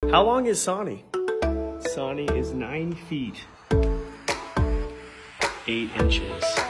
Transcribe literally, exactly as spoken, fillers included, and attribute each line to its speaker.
Speaker 1: How long is Soni?
Speaker 2: Soni is nine feet, eight inches.